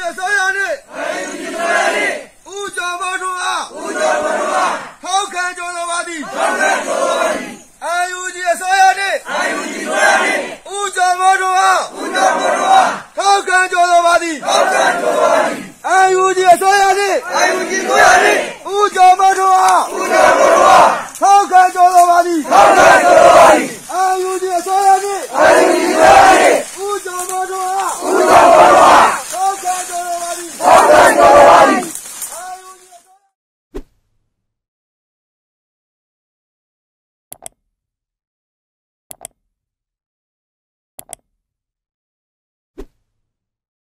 ဆောရနဲ့ဦးကျော်မောထွန်းအားထောက်ခံကြတော်ပါသည်